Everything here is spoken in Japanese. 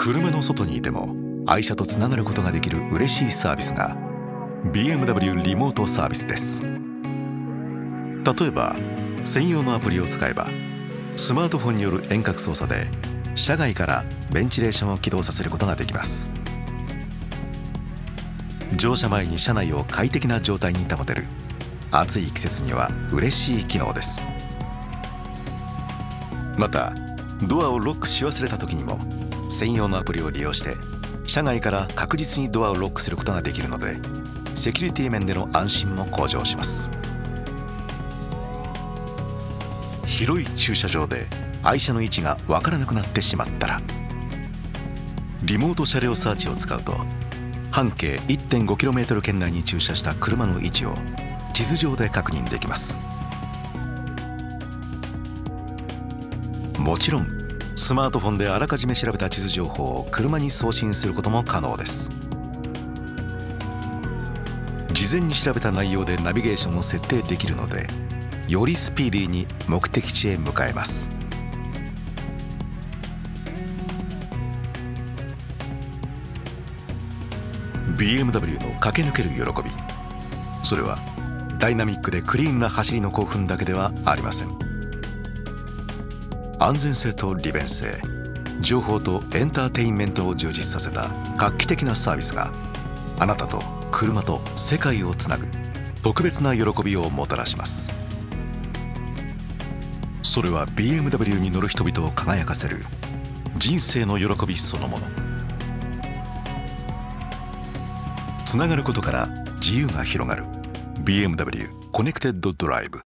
車の外にいても愛車とつながることができる嬉しいサービスが BMW リモートサービスです。例えば専用のアプリを使えばスマートフォンによる遠隔操作で車外からベンチレーションを起動させることができます。乗車前に車内を快適な状態に保てる暑い季節には嬉しい機能です。またドアをロックし忘れた時にも専用のアプリを利用して車外から確実にドアをロックすることができるのでセキュリティ面での安心も向上します。広い駐車場で愛車の位置が分からなくなってしまったらリモート車両サーチを使うと半径 1.5km 圏内に駐車した車の位置を地図上で確認できます。もちろんスマートフォンであらかじめ調べた地図情報を車に送信することも可能です。事前に調べた内容でナビゲーションを設定できるのでよりスピーディーに目的地へ向かえます。BMW の駆け抜ける喜び、それはダイナミックでクリーンな走りの興奮だけではありません。安全性と利便性、情報とエンターテインメントを充実させた画期的なサービスがあなたと車と世界をつなぐ特別な喜びをもたらします。それは BMW に乗る人々を輝かせる人生の喜びそのもの。つながることから自由が広がる BMW コネクテッドドライブ。